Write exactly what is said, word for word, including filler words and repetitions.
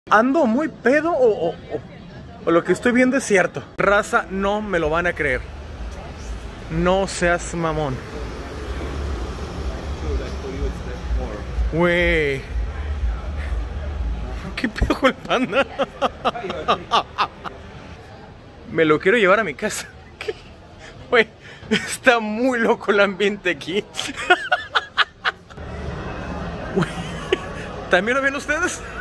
¿Ando muy pedo o, o, o, o lo que estoy viendo es cierto? Raza, no me lo van a creer. No seas mamón. Güey. ¿Qué pedo con el panda? Me lo quiero llevar a mi casa. Güey, está muy loco el ambiente aquí. Güey, ¿también lo ven ustedes?